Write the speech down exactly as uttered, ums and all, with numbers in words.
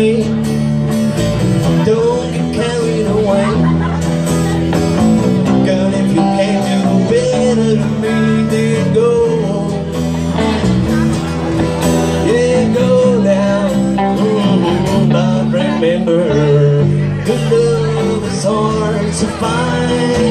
me. Don't get carried away. Girl, if you can't do better than me, then go. Yeah, go now. Mm-hmm. But remember, good love is hard to find.